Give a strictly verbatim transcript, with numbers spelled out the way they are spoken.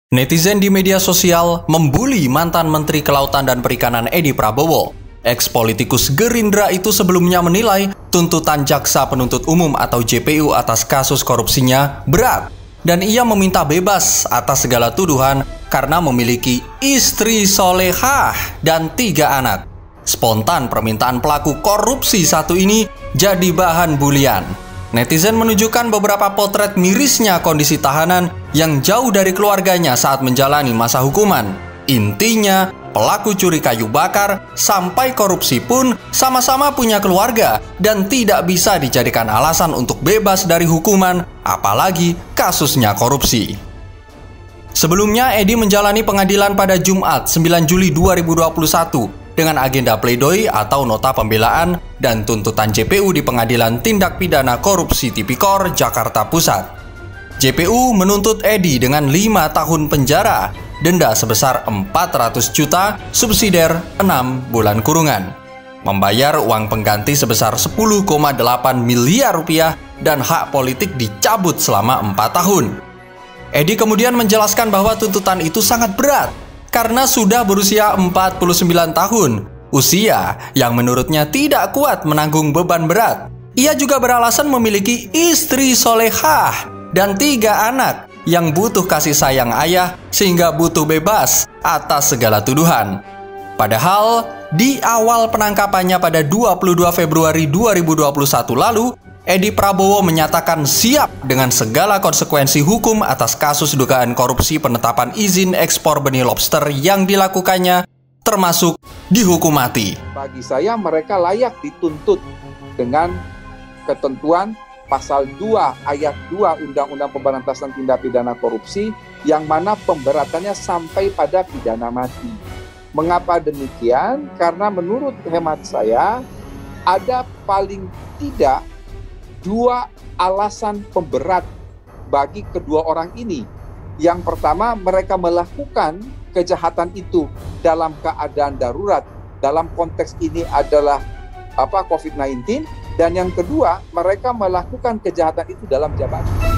Netizen di media sosial membuli mantan Menteri Kelautan dan Perikanan Edi Prabowo. Ex-politikus Gerindra itu sebelumnya menilai tuntutan Jaksa Penuntut Umum atau J P U atas kasus korupsinya berat. Dan ia meminta bebas atas segala tuduhan karena memiliki istri solehah dan tiga anak. Spontan permintaan pelaku korupsi satu ini jadi bahan bulian. Netizen menunjukkan beberapa potret mirisnya kondisi tahanan yang jauh dari keluarganya saat menjalani masa hukuman. Intinya, pelaku curi kayu bakar sampai korupsi pun sama-sama punya keluarga dan tidak bisa dijadikan alasan untuk bebas dari hukuman, apalagi kasusnya korupsi. Sebelumnya, Edi menjalani pengadilan pada Jumat sembilan Juli dua ribu dua puluh satu dengan agenda pledoi atau nota pembelaan dan tuntutan J P U di Pengadilan Tindak Pidana Korupsi Tipikor, Jakarta Pusat. J P U menuntut Edi dengan lima tahun penjara, denda sebesar empat ratus juta, subsidiar enam bulan kurungan, membayar uang pengganti sebesar sepuluh koma delapan miliar rupiah, dan hak politik dicabut selama empat tahun. Edi kemudian menjelaskan bahwa tuntutan itu sangat berat karena sudah berusia empat puluh sembilan tahun, usia yang menurutnya tidak kuat menanggung beban berat. Ia juga beralasan memiliki istri solehah dan tiga anak yang butuh kasih sayang ayah sehingga butuh bebas atas segala tuduhan. Padahal, di awal penangkapannya pada dua puluh dua Februari dua ribu dua puluh satu lalu, Edi Prabowo menyatakan siap dengan segala konsekuensi hukum atas kasus dugaan korupsi penetapan izin ekspor benih lobster yang dilakukannya, termasuk dihukum mati. Bagi saya mereka layak dituntut dengan ketentuan pasal dua ayat dua Undang-Undang Pemberantasan Tindak Pidana Korupsi yang mana pemberatannya sampai pada pidana mati. Mengapa demikian? Karena menurut hemat saya ada paling tidak dua alasan pemberat bagi kedua orang ini. Yang pertama, mereka melakukan kejahatan itu dalam keadaan darurat. Dalam konteks ini adalah apa COVID sembilan belas. Dan yang kedua, mereka melakukan kejahatan itu dalam jabatan.